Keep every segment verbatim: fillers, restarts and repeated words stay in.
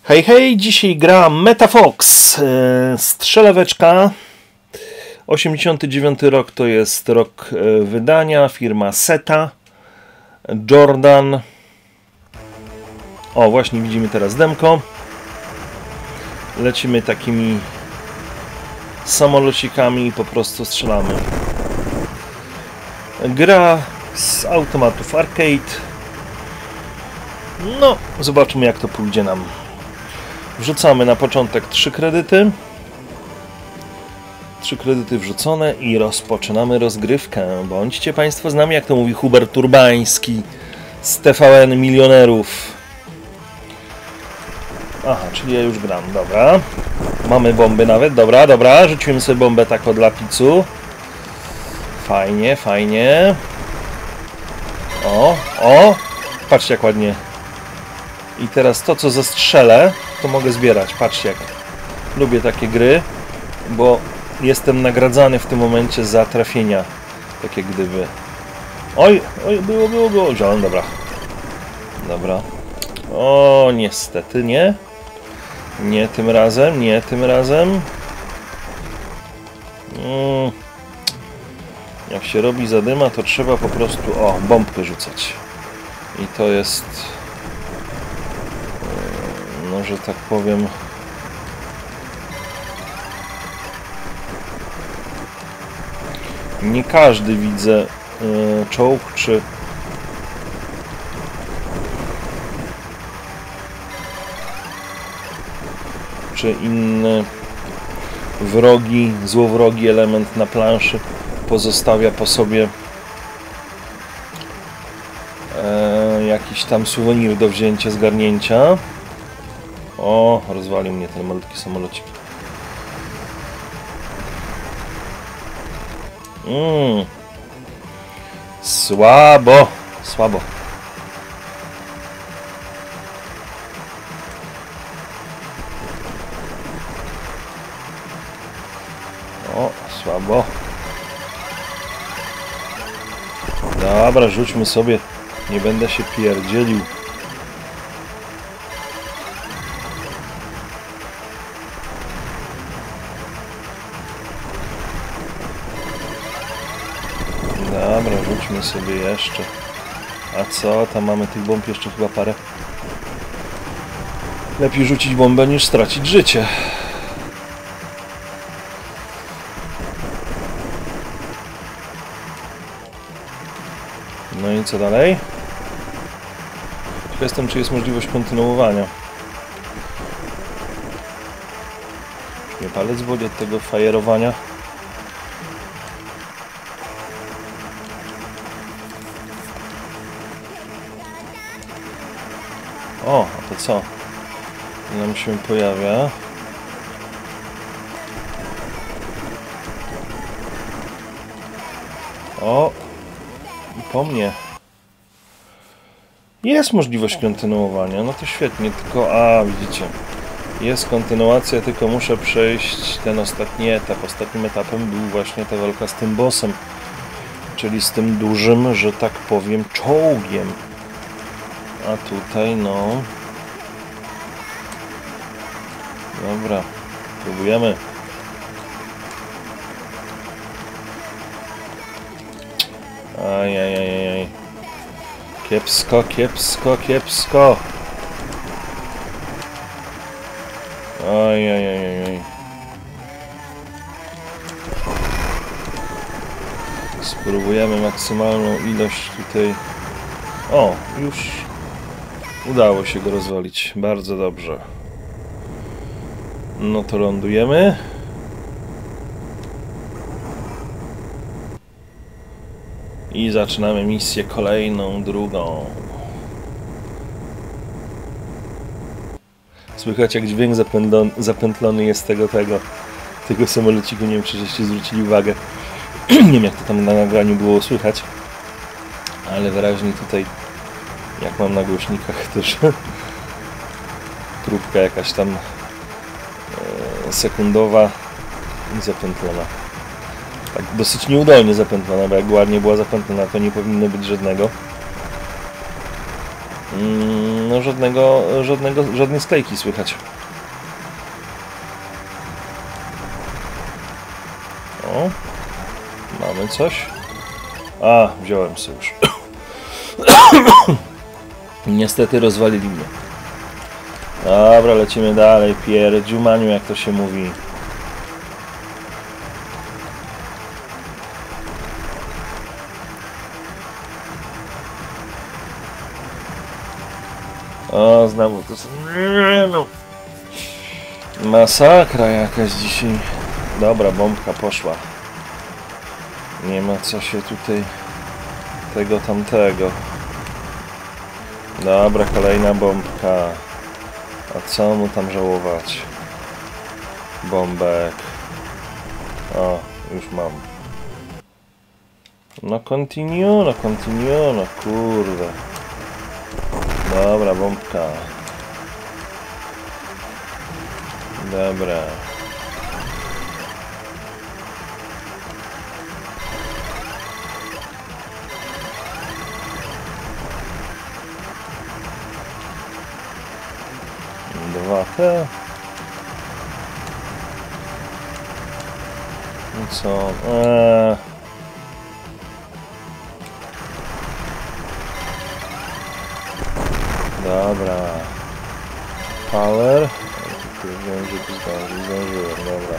Hej, hej, dzisiaj gra MetaFox, strzeleweczka, osiemdziesiąty dziewiąty rok to jest rok wydania, firma Seta, Jordan, o właśnie widzimy teraz demko, lecimy takimi samolocikami i po prostu strzelamy. Gra z automatów arcade, no zobaczymy jak to pójdzie nam. Wrzucamy na początek trzy kredyty. Trzy kredyty wrzucone i rozpoczynamy rozgrywkę. Bądźcie Państwo z nami, jak to mówi Hubert Urbański z T V N Milionerów. Aha, czyli ja już gram, dobra. Mamy bomby nawet, dobra, dobra. Rzuciłem sobie bombę tak od lapicu. Fajnie, fajnie. O, o. Patrzcie jak ładnie. I teraz to, co zestrzelę, to mogę zbierać. Patrzcie, jak lubię takie gry, bo jestem nagradzany w tym momencie za trafienia. Tak jak gdyby. Oj, oj, było, było, było. Wziąłem, dobra. Dobra. O, niestety nie. Nie tym razem, nie tym razem. Mm. Jak się robi zadyma, to trzeba po prostu, o, bombkę rzucać. I to jest... no, że tak powiem, nie każdy widzę y, czołg czy czy inny wrogi, złowrogi element na planszy pozostawia po sobie y, jakiś tam suwenir do wzięcia, zgarnięcia. O, rozwalił mnie ten malutki samolocik. Mmm. Słabo. Słabo. O, słabo. Dobra, rzućmy sobie. Nie będę się pierdzielił. Dobra, rzućmy sobie jeszcze. A co? Tam mamy tych bomb jeszcze chyba parę. Lepiej rzucić bombę niż stracić życie. No i co dalej? Ciekaw jestem, czy jest możliwość kontynuowania. Już mnie palec boli od tego fajerowania. O, a to co? Nam się pojawia. O! I po mnie. Jest możliwość kontynuowania, no to świetnie, tylko... A, widzicie. Jest kontynuacja, tylko muszę przejść ten ostatni etap. Ostatnim etapem był właśnie ta walka z tym bossem. Czyli z tym dużym, że tak powiem, czołgiem. A tutaj, no... Dobra, próbujemy. Ajajajaj. Kiepsko, kiepsko, kiepsko. Ajajajaj. Spróbujemy maksymalną ilość tutaj... O, już... udało się go rozwalić. Bardzo dobrze. No to lądujemy. I zaczynamy misję kolejną, drugą. Słychać jak dźwięk zapętlony, zapętlony jest tego, tego, tego samolociku. Nie wiem, czy żeście zwrócili uwagę. Nie wiem, jak to tam na nagraniu było słychać. Ale wyraźnie tutaj, jak mam na głośnikach też próbka jakaś tam e, sekundowa i zapętlona. Tak dosyć nieudolnie zapętlona, bo jak ładnie była zapętlona, to nie powinno być żadnego. Mm, no żadnego, żadnego, żadnej sklejki słychać. O, mamy coś. A, wziąłem sobie już. Niestety rozwalili mnie. Dobra, lecimy dalej. Pierdziumaniu, jak to się mówi. O, znowu to są... No. Masakra jakaś dzisiaj. Dobra, bombka poszła. Nie ma co się tutaj... Tego tamtego. Dobra, kolejna bombka. A co mu tam żałować? Bombek. O, już mam. No continue, no continue, no kurde. Dobra, bombka. Dobra. Dwa te. I co? Eee. Dobra. Power. Wiem, że tu zdąży, zdążyłem, dobra.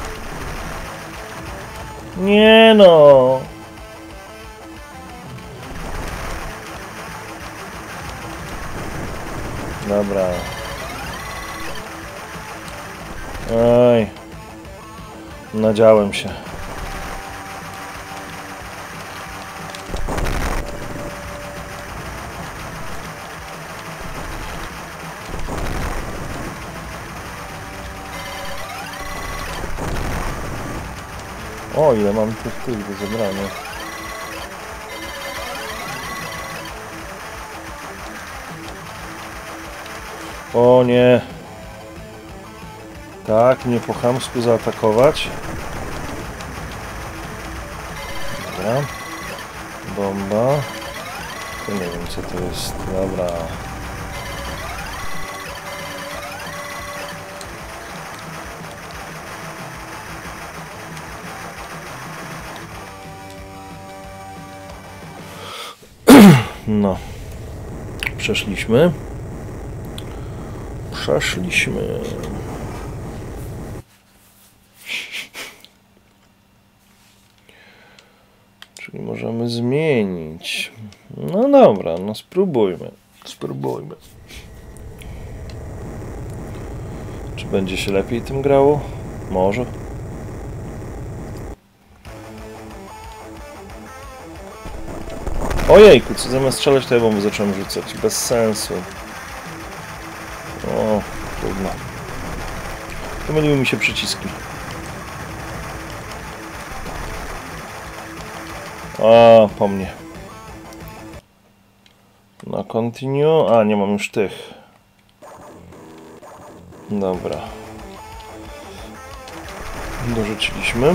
Nie no! Dobra. Oj. Nadziałem się. O, ile mam tych tych do zebrania. O nie. Tak, nie po chamsku zaatakować. Dobra. Bomba. To nie wiem co to jest. Dobra. No. Przeszliśmy. Przeszliśmy. Czyli możemy zmienić. No dobra, no spróbujmy. Spróbujmy. Czy będzie się lepiej tym grało? Może. Ojejku, co zamiast strzelać, to ja bomby zacząłem rzucać. Bez sensu. O, trudno. Pomyliły mi się przyciski. A, po mnie. No, continue. A, nie mam już tych. Dobra. Dorzuciliśmy.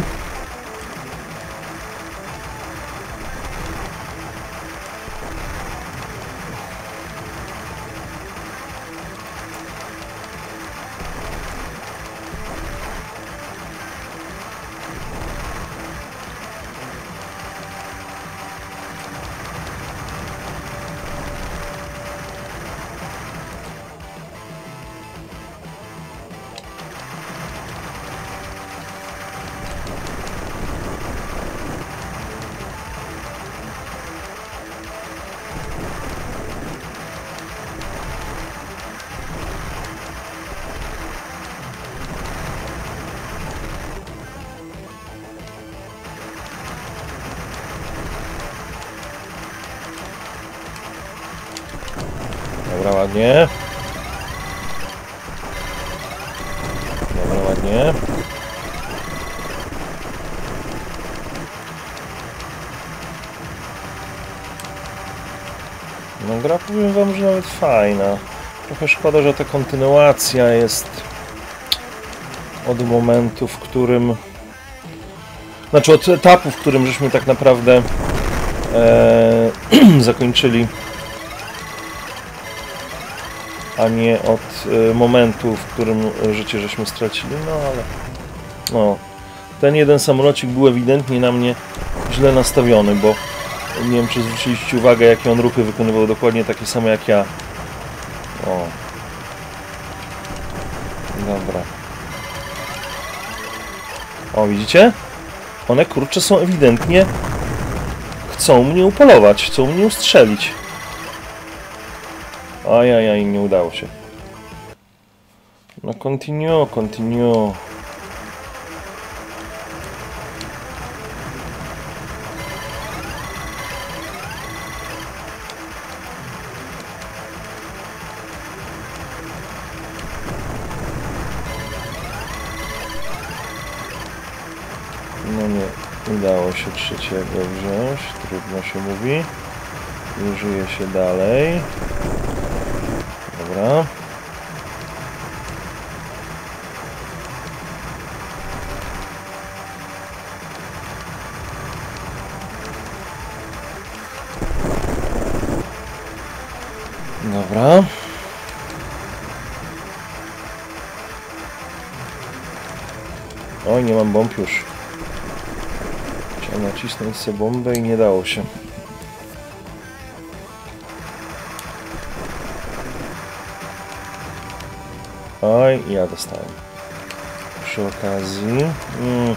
Dobra, ładnie. Dobra, ładnie. No gra, powiem wam, że nawet fajna. Trochę szkoda, że ta kontynuacja jest od momentu, w którym... Znaczy od etapu, w którym żeśmy tak naprawdę e, zakończyli a nie od y, momentu, w którym życie żeśmy stracili. No ale no, ten jeden samolocik był ewidentnie na mnie źle nastawiony, bo nie wiem, czy zwróciliście uwagę, jakie on ruchy wykonywał, dokładnie takie same jak ja. O. Dobra. O, widzicie? One, kurczę, są ewidentnie... Chcą mnie upolować, chcą mnie ustrzelić. Ajajaj, nie udało się. No, continue, continue. No nie udało się trzeciego wziąć, trudno się mówi. Użyje się dalej. Dobra. Dobra. Oj, nie mam bomb już. Chciałem nacisnąć sobie bombę i nie dało się. Oj, ja dostałem. Przy okazji... Mm.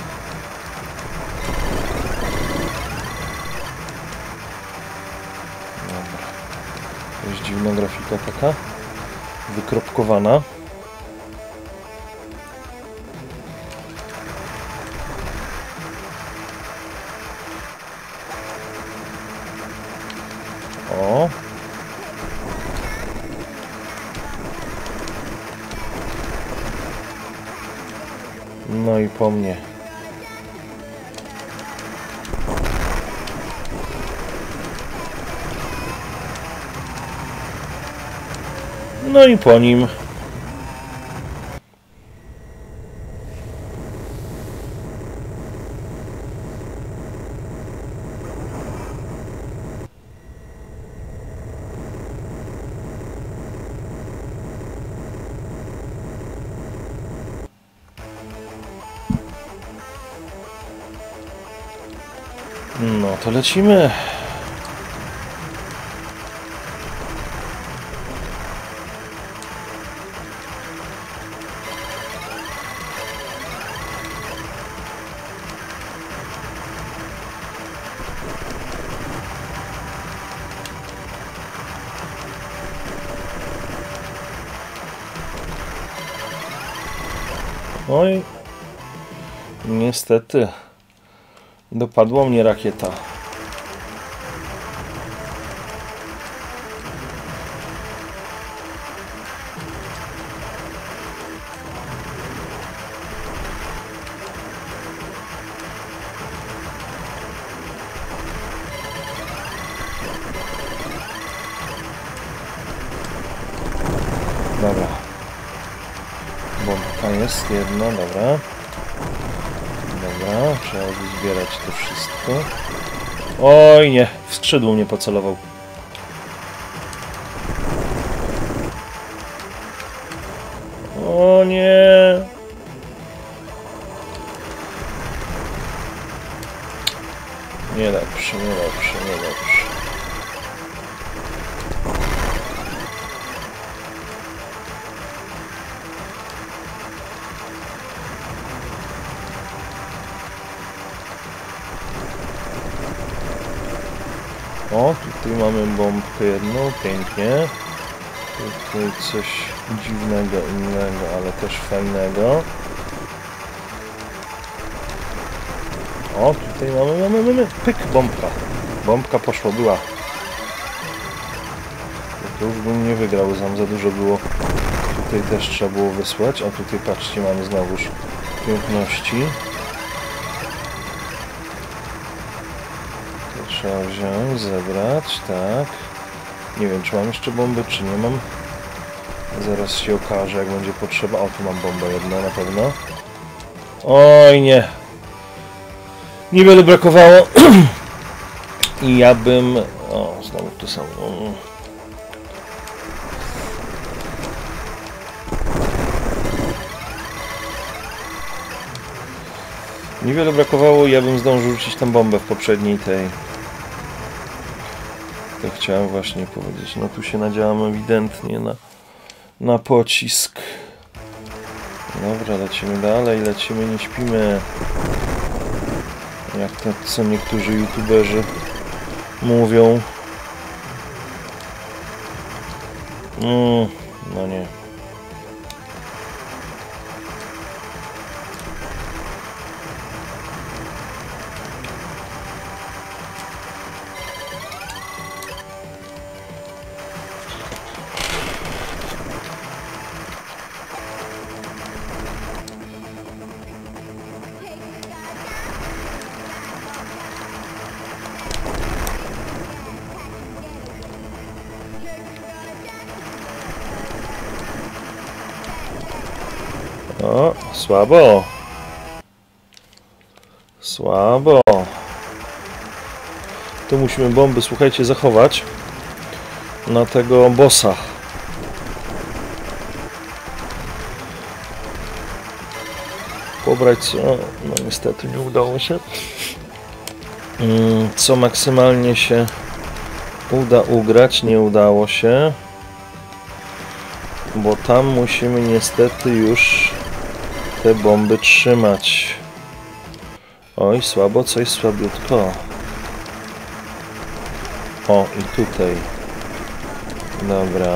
Dobra. To jest dziwna grafika taka. Wykropkowana. O. No i po mnie. No i po nim. No to lecimy. Oj, niestety dopadła mnie rakieta. Dobra. Bombka jest jedna, dobra. Dobra, trzeba zbierać to wszystko. Oj nie, w skrzydło mnie pocelował. O nie. Niedobrze, niedobrze, niedobrze. O, tutaj mamy bombkę jedną, pięknie. Tutaj coś dziwnego, innego, ale też fajnego. O, tutaj mamy, mamy, mamy, pyk, bombka. Bombka poszła, była. To już bym nie wygrał, tam za dużo było. Tutaj też trzeba było wysłać, a tutaj patrzcie, mamy znowuż piękności. Trzeba wziąć, zebrać, tak. Nie wiem, czy mam jeszcze bomby, czy nie mam. Zaraz się okaże, jak będzie potrzeba. O, tu mam bombę jedną na pewno. Oj, nie. Niewiele brakowało. I ja bym... O, znowu to samo. Niewiele brakowało i ja bym zdążył rzucić tam bombę w poprzedniej tej. To chciałem właśnie powiedzieć. No tu się nadziałam ewidentnie na, na pocisk. Dobra, lecimy dalej, lecimy, nie śpimy. Jak to co niektórzy youtuberzy mówią. Mm, no nie. O, słabo. Słabo. Tu musimy bomby, słuchajcie, zachować na tego bossa. Pobrać co? No niestety nie udało się. Co maksymalnie się uda ugrać, nie udało się. Bo tam musimy niestety już te bomby trzymać. Oj, słabo, coś słabiutko. O, i tutaj. Dobra.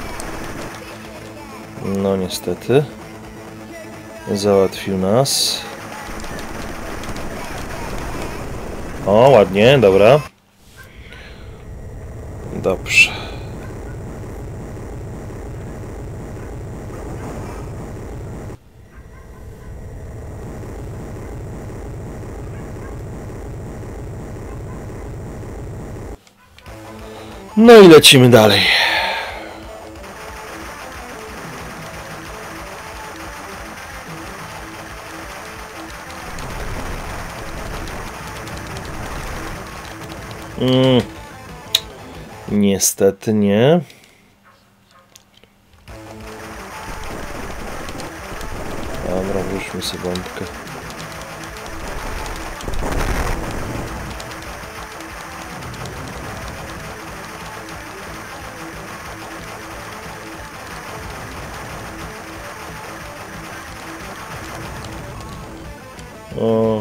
No niestety. Załatwił nas. O, ładnie, dobra. Dobrze. No i lecimy dalej. Mm. Niestety nie. Dobra, wróćmy sobie bombkę. O.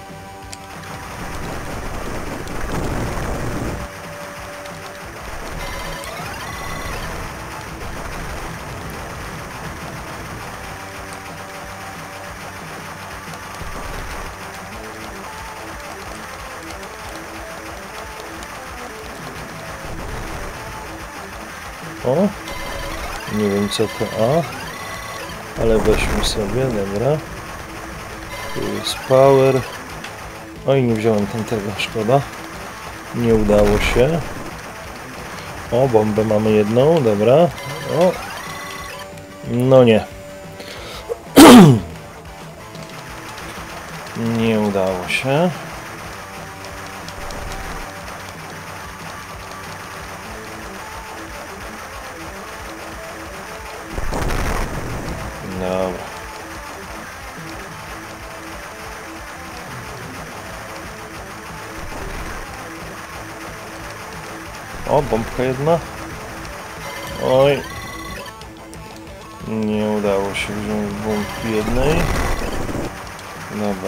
O. Nie wiem co to A, ale weźmy sobie, dobra. Tu jest power. Oj, nie wziąłem tamtego, szkoda. Nie udało się. O, bombę mamy jedną, dobra. O. No nie. Nie udało się. Dobra. O, bombka jedna. Oj. Nie udało się wziąć bombki jednej. Dobra.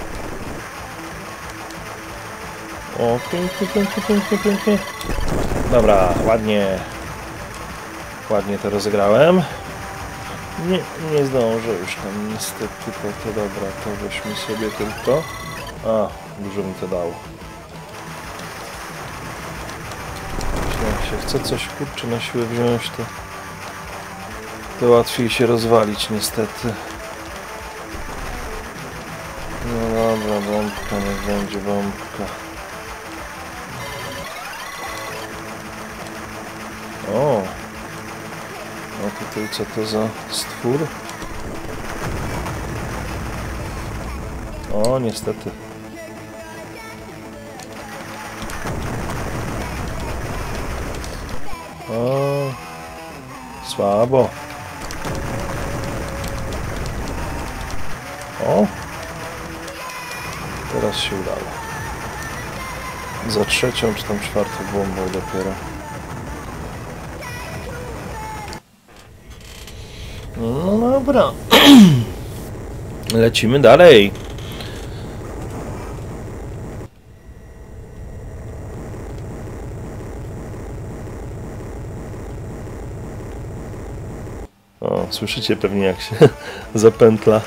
O, pięknie, pięknie, pięknie, pięknie. Dobra, ładnie. Ładnie to rozegrałem. Nie, nie zdążę już tam niestety, to, to dobra, to weźmy sobie tylko. A, dużo mi to dało. Jak się chce coś kurczę na siłę wziąć, to, to łatwiej się rozwalić niestety. No dobra, bombka, niech będzie bombka. O! A tutaj co to za stwór? O, niestety. O, słabo. O, teraz się udało. Za trzecią czy tam czwartą bombą dopiero. No dobra. Lecimy dalej. O, słyszycie pewnie jak się zapętla.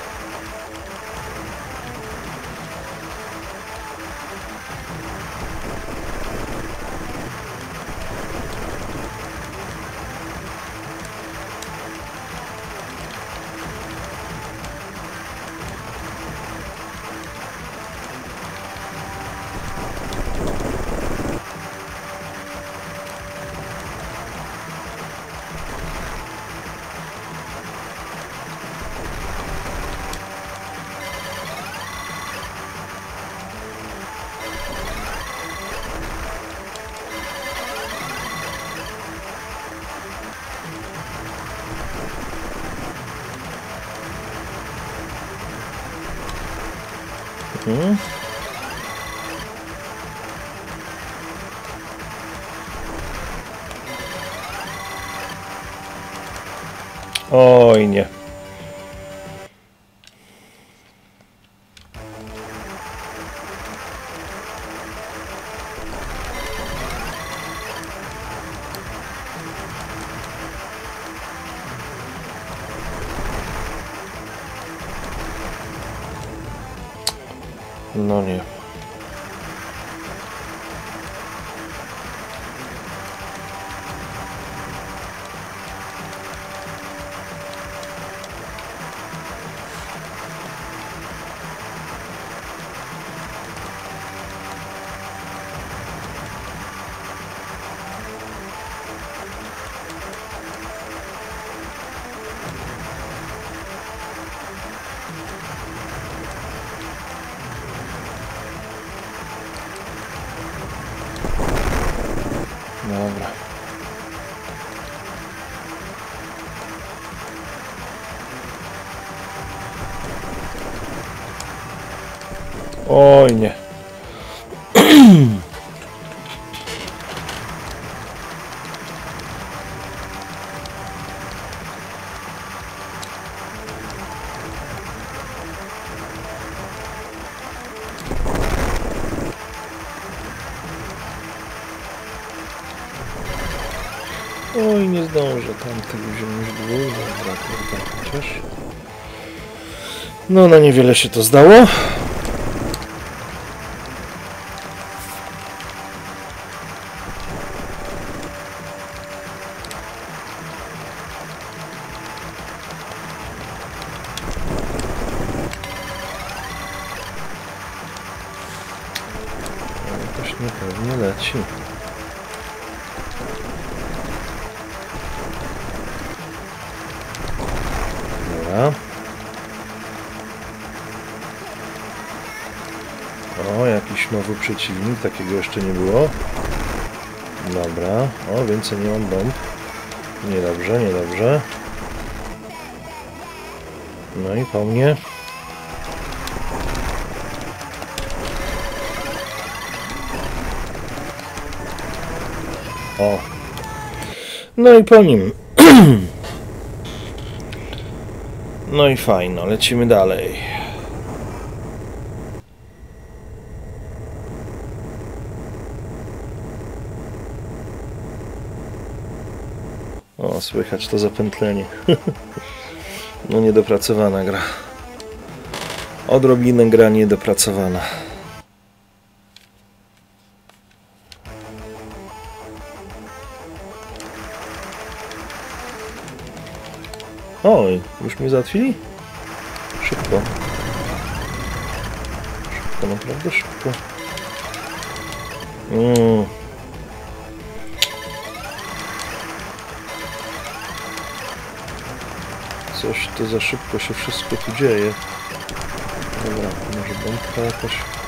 Hmm. Oj nie. No nie. Dobra. Oj nie. Oj, nie zdążę tamtego wziąć dwóch, dobra, kurwa, chociaż. No, na niewiele się to zdało. Jakoś niepewnie leci. O, jakiś nowy przeciwnik, takiego jeszcze nie było. Dobra, o, więcej nie mam bomb. Niedobrze, niedobrze. No i po mnie. O. No i po nim. No i fajno, lecimy dalej. O, słychać to zapętlenie. No niedopracowana gra. Odrobinę gra niedopracowana. Oj, już mnie załatwili? Szybko. Szybko, naprawdę szybko. Mm. Coś to za szybko się wszystko tu dzieje. Dobra, może bombka jakaś.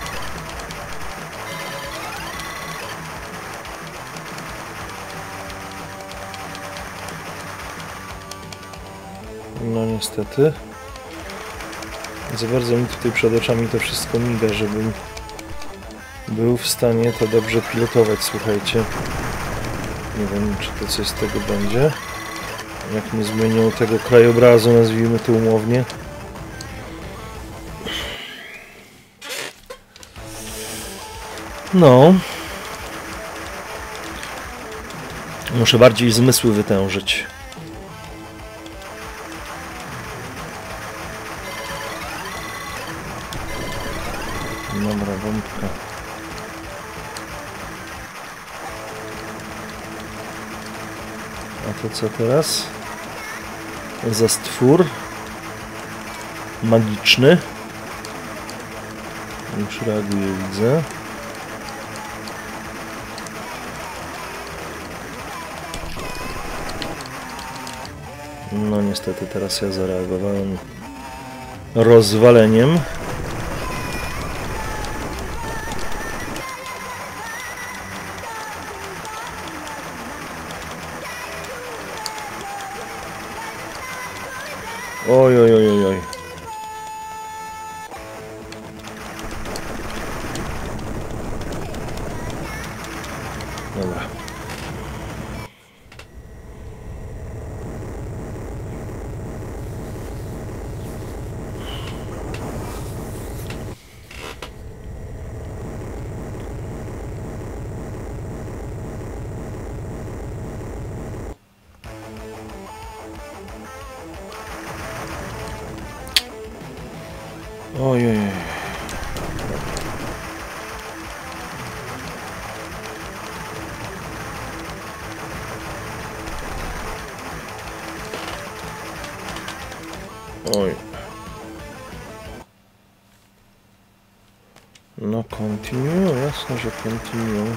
No niestety. Za bardzo mi tutaj przed oczami to wszystko miga, żebym był w stanie to dobrze pilotować, słuchajcie. Nie wiem, czy to coś z tego będzie. Jak nie zmienią tego krajobrazu, nazwijmy to umownie. No. Muszę bardziej zmysły wytężyć. Dobra, bombka. A to co teraz? Za stwór magiczny. Już reaguje, widzę. No niestety teraz ja zareagowałem rozwaleniem. Oj, oj, oj, oj, oj. Dobra. Oj, oj, oj. Oj. No continue, jasne, że continue.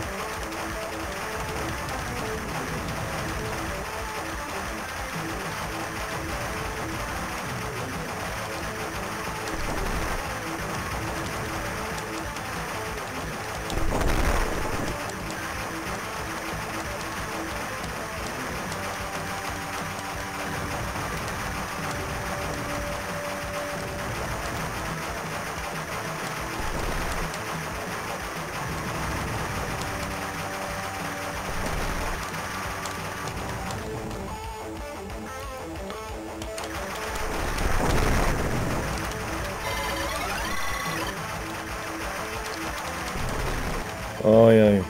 Ojej.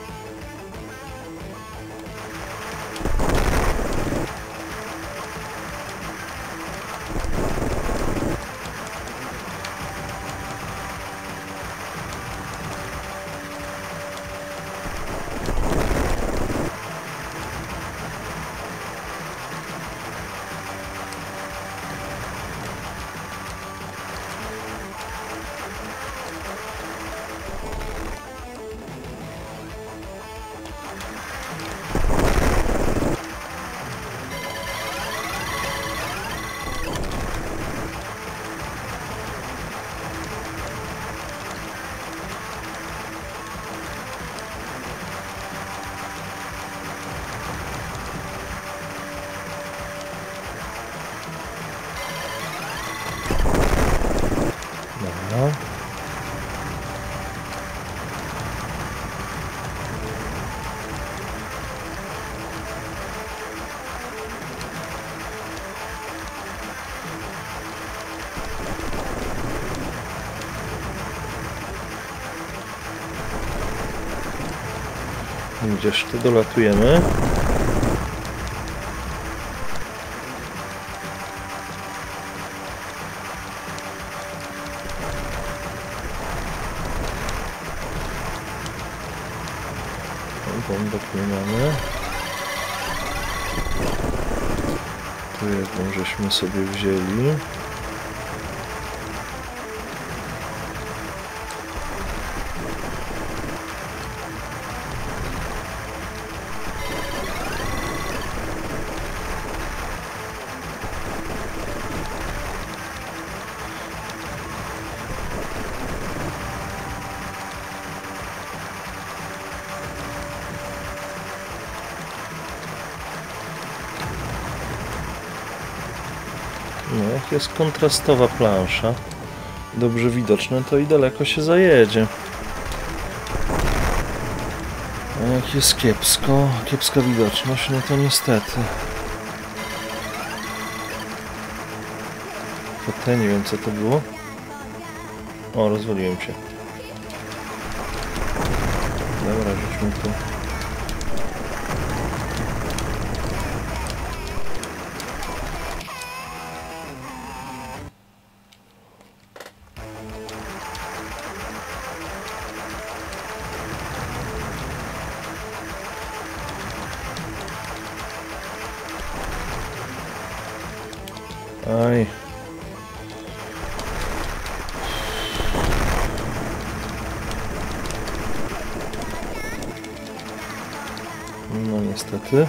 Dobra. Gdzież tu dolatujemy? bombek nie mamy. Tu jedną żeśmy sobie wzięli. No, jak jest kontrastowa plansza, dobrze widoczne, to i daleko się zajedzie. A jak jest kiepsko, kiepska widoczność, no to niestety. To te, nie wiem co to było. O, rozwaliłem się. Dobra, rzućmy tu. Aj. No niestety.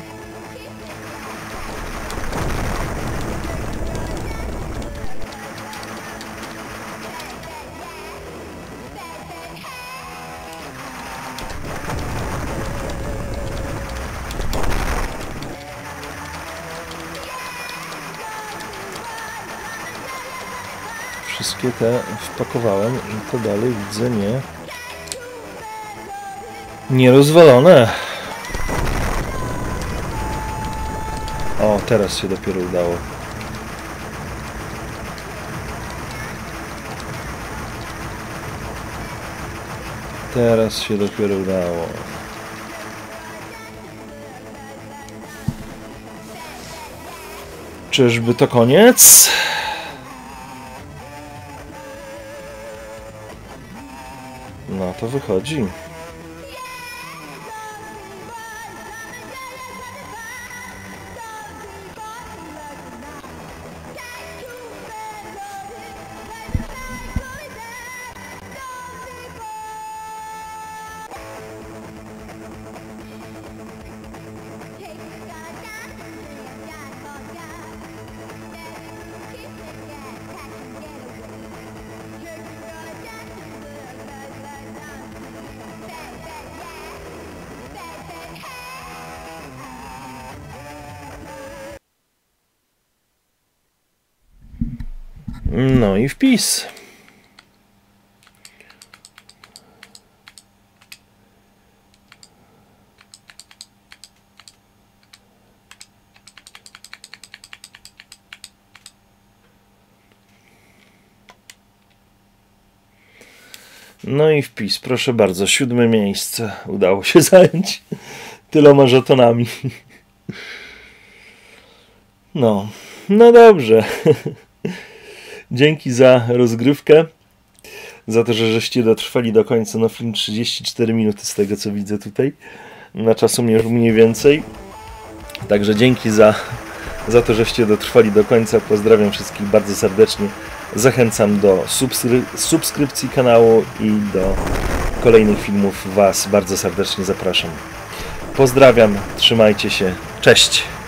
Wszystkie te wpakowałem i to dalej widzę nie nierozwalone. O, teraz się dopiero udało. Teraz się dopiero udało. Czyżby to koniec? No to wychodzi. No i wpis. No i wpis, proszę bardzo, siódme miejsce udało się zająć tyloma żetonami. No, no dobrze. Dzięki za rozgrywkę, za to, że żeście dotrwali do końca. No film trzydzieści cztery minuty z tego co widzę tutaj, na czasomierzu mniej więcej. Także dzięki za, za to, żeście dotrwali do końca. Pozdrawiam wszystkich bardzo serdecznie. Zachęcam do subskry subskrypcji kanału i do kolejnych filmów Was bardzo serdecznie zapraszam. Pozdrawiam, trzymajcie się, cześć!